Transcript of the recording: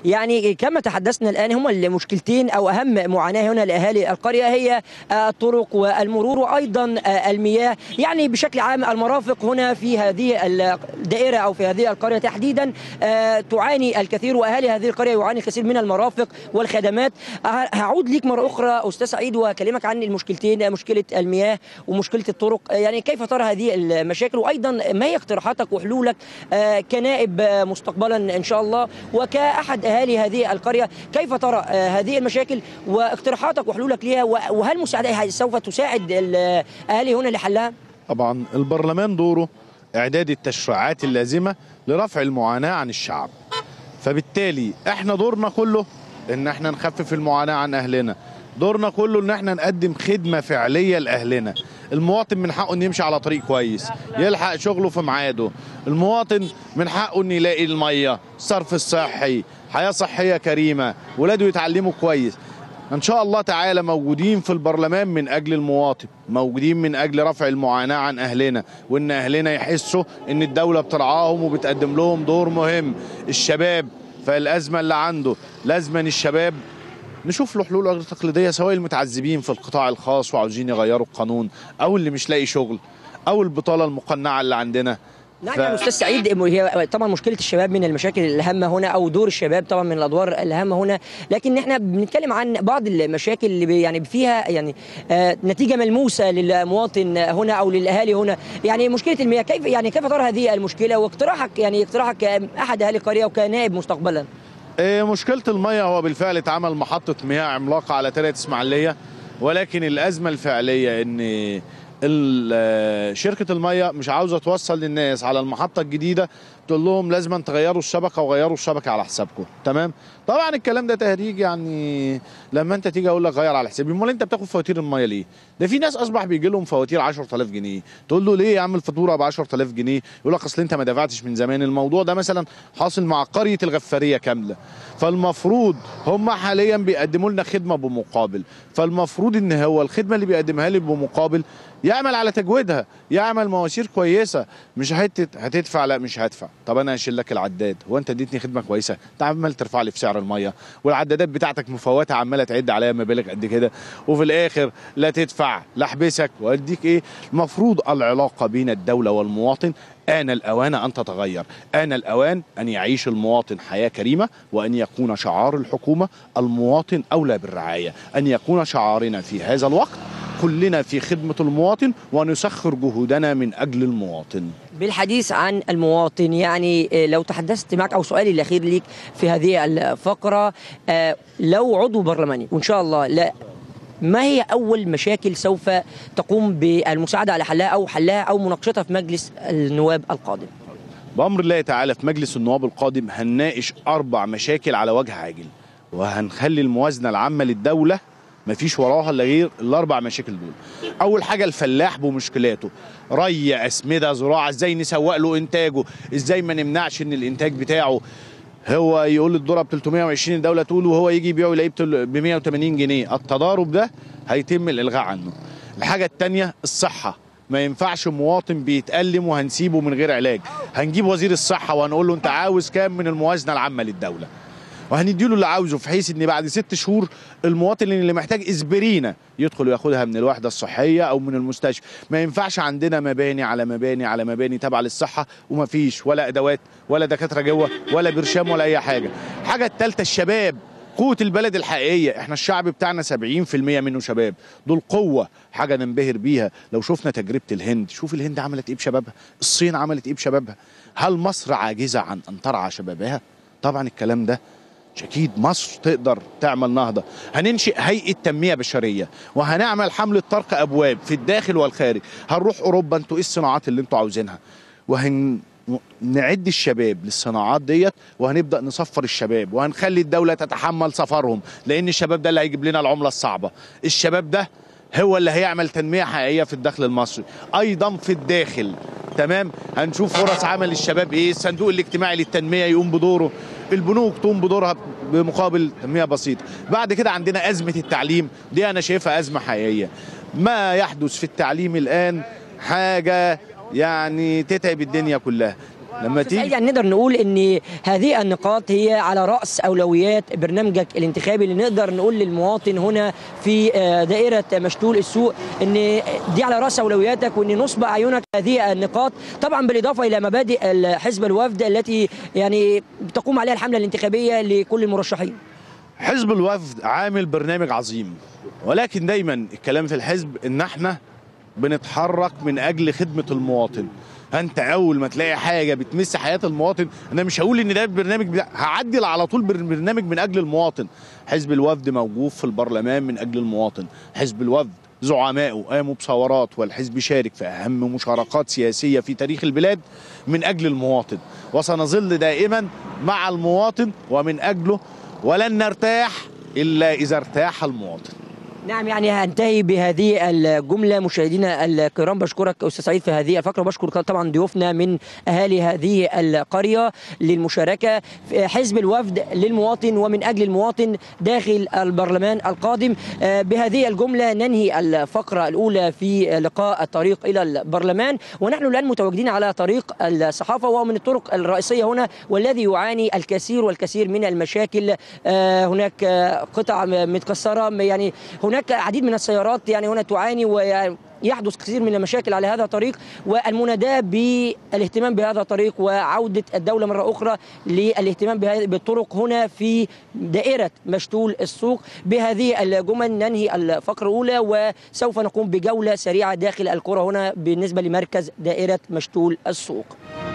يعني كما تحدثنا الآن هما المشكلتين أو أهم معاناة هنا لأهالي القرية هي الطرق والمرور وأيضا المياه. يعني بشكل عام المرافق هنا في هذه الدائرة أو في هذه القرية تحديدا تعاني الكثير، وأهالي هذه القرية يعاني الكثير من المرافق والخدمات. هعود ليك مرة أخرى أستاذ سعيد وأكلمك عن المشكلتين، مشكلة المياه ومشكلة الطرق. يعني كيف ترى هذه المشاكل، وأيضا ما هي اقتراحاتك وحلولك كنائب مستقبلا إن شاء الله وكأحد أهالي هذه القرية؟ كيف ترى هذه المشاكل واقتراحاتك وحلولك لها، وهل مساعدة سوف تساعد الأهالي هنا لحلها؟ طبعا البرلمان دوره إعداد التشريعات اللازمة لرفع المعاناة عن الشعب، فبالتالي احنا دورنا كله ان احنا نخفف المعاناة عن اهلنا، دورنا كله ان احنا نقدم خدمة فعلية لاهلنا. المواطن من حقه ان يمشي على طريق كويس، يلحق شغله في ميعاده، المواطن من حقه ان يلاقي المية، الصرف الصحي، حياة صحية كريمة، ولاده يتعلموا كويس. ان شاء الله تعالى موجودين في البرلمان من اجل المواطن، موجودين من اجل رفع المعاناة عن اهلنا، وان اهلنا يحسوا ان الدولة بترعاهم وبتقدم لهم دور مهم. الشباب فالازمة اللي عنده لازما الشباب نشوف له حلول غير تقليدية، سواء المتعذبين في القطاع الخاص وعاوزين يغيروا القانون، او اللي مش لاقي شغل، او البطالة المقنعة اللي عندنا. نعم يا استاذ سعيد، هي طبعا مشكله الشباب من المشاكل الهامه هنا، او دور الشباب طبعا من الادوار الهامه هنا، لكن احنا بنتكلم عن بعض المشاكل اللي يعني فيها يعني نتيجه ملموسه للمواطن هنا او للاهالي هنا. يعني مشكله المياه، كيف ترى هذه المشكله، اقتراحك كاحد اهالي القريه وكنائب مستقبلا؟ مشكله المياه هو بالفعل اتعمل محطه مياه عملاقه على ترعه اسماعيليه، ولكن الازمه الفعليه ان شركة المية مش عاوزة توصل للناس على المحطة الجديدة، تقول لهم لازم تغيروا الشبكة وغيروا الشبكة على حسابكم. تمام؟ طبعا الكلام ده تهريج. يعني لما انت تيجي اقول لك غير على حسابي، امال انت بتاخد فواتير المية ليه؟ ده في ناس اصبح بيجي لهم فواتير 10000 جنيه، تقول له ليه يا عم الفاتوره ب 10000 جنيه؟ يقول لك اصل انت ما دفعتش من زمان. الموضوع ده مثلا حاصل مع قرية الغفارية كاملة، فالمفروض هم حاليا بيقدموا لنا خدمة بمقابل، فالمفروض ان هو الخدمة اللي بيقدمها لي بمقابل يعمل على تجويدها، يعمل مواسير كويسه، مش هتدفع، لا مش هدفع. طب انا هشيل لك العداد، هو انت اديتني خدمه كويسه؟ انت عمال ترفع لي في سعر الميه، والعدادات بتاعتك مفوته عماله تعد عليا مبالغ قد كده، وفي الاخر لا تدفع، لا احبسك واديك ايه. المفروض العلاقه بين الدوله والمواطن آن الأوان أن تتغير، آن الأوان أن يعيش المواطن حياة كريمة، وأن يكون شعار الحكومة المواطن أولى بالرعاية، أن يكون شعارنا في هذا الوقت كلنا في خدمة المواطن ونسخر جهودنا من أجل المواطن. بالحديث عن المواطن، يعني لو تحدثت معك أو سؤالي الأخير ليك في هذه الفقرة، لو عضو برلماني وإن شاء الله لا، ما هي أول مشاكل سوف تقوم بالمساعدة على حلها أو مناقشتها في مجلس النواب القادم؟ بأمر الله تعالى في مجلس النواب القادم هنناقش 4 مشاكل على وجه عاجل، وهنخلي الموازنة العامة للدولة مفيش وراها الا غير ال4 مشاكل دول. اول حاجه الفلاح بمشكلاته، ري، اسمده، زراعه، ازاي نسوق له انتاجه، ازاي ما نمنعش ان الانتاج بتاعه هو يقول الذره ب 320 الدوله تقول، وهو يجي يبيعه يلاقيه ب 180 جنيه. التضارب ده هيتم الالغاء عنه. الحاجه الثانيه الصحه، ما ينفعش مواطن بيتألم وهنسيبه من غير علاج. هنجيب وزير الصحه وهنقول له انت عاوز كام من الموازنه العامه للدوله، وهنديله اللي عاوزه، في حيث ان بعد 6 شهور المواطن اللي محتاج اسبرينه يدخل وياخدها من الوحده الصحيه او من المستشفى. ما ينفعش عندنا مباني على مباني على مباني تابعه للصحه ومفيش ولا ادوات ولا دكاتره جوه ولا برشام ولا اي حاجه. الحاجه الثالثه الشباب، قوة البلد الحقيقية. احنا الشعب بتاعنا 70% منه شباب، دول قوة، حاجة ننبهر بيها. لو شفنا تجربة الهند، شوف الهند عملت ايه بشبابها، الصين عملت ايه بشبابها. هل مصر عاجزة عن ان ترعى شبابها؟ طبعا الكلام ده أكيد مصر تقدر تعمل نهضة. هننشئ هيئة تنمية بشرية، وهنعمل حملة طرق أبواب في الداخل والخارج. هنروح أوروبا، انتوا إيه الصناعات اللي انتوا عاوزينها، نعد الشباب للصناعات ديت، وهنبدأ نصفر الشباب، وهنخلي الدولة تتحمل سفرهم، لأن الشباب ده اللي هيجيب لنا العملة الصعبة. الشباب ده هو اللي هيعمل تنمية حقيقية في الداخل المصري، أيضا في الداخل. تمام؟ هنشوف فرص عمل للشباب ايه، الصندوق الاجتماعي للتنمية يقوم بدوره، البنوك تقوم بدورها بمقابل تنمية بسيطة. بعد كده عندنا أزمة التعليم، دي أنا شايفها أزمة حقيقية. ما يحدث في التعليم الآن حاجة يعني تتعب الدنيا كلها. لما تيجي يعني نقدر نقول ان هذه النقاط هي على راس اولويات برنامجك الانتخابي، اللي نقدر نقول للمواطن هنا في دائره مشتول السوق ان دي على راس اولوياتك، وان نصب اعينك هذه النقاط، طبعا بالاضافه الى مبادئ حزب الوفد التي يعني تقوم عليها الحمله الانتخابيه لكل المرشحين. حزب الوفد عامل برنامج عظيم، ولكن دايما الكلام في الحزب ان احنا بنتحرك من اجل خدمه المواطن. انت اول ما تلاقي حاجه بتمس حياه المواطن، انا مش هقول ان ده البرنامج هعدل على طول برنامج من اجل المواطن. حزب الوفد موجود في البرلمان من اجل المواطن، حزب الوفد زعمائه قاموا بثورات، والحزب شارك في اهم مشاركات سياسيه في تاريخ البلاد من اجل المواطن، وسنظل دائما مع المواطن ومن اجله، ولن نرتاح الا اذا ارتاح المواطن. نعم، يعني هنتهي بهذه الجملة. مشاهدينا الكرام، بشكرك أستاذ سعيد في هذه الفقرة، وبشكر طبعا ضيوفنا من أهالي هذه القرية للمشاركة في حزب الوفد للمواطن ومن أجل المواطن داخل البرلمان القادم. بهذه الجملة ننهي الفقرة الأولى في لقاء الطريق إلى البرلمان، ونحن الآن متواجدين على طريق الصحافة، وهو من الطرق الرئيسية هنا والذي يعاني الكثير والكثير من المشاكل. هناك قطع متكسرة، يعني هناك عديد من السيارات يعني هنا تعاني، ويحدث كثير من المشاكل على هذا الطريق، والمناداة بالاهتمام بهذا الطريق وعودة الدولة مرة أخرى للاهتمام بالطرق هنا في دائرة مشتول السوق. بهذه الجمل ننهي الفقرة الأولى، وسوف نقوم بجولة سريعة داخل القرى هنا بالنسبة لمركز دائرة مشتول السوق.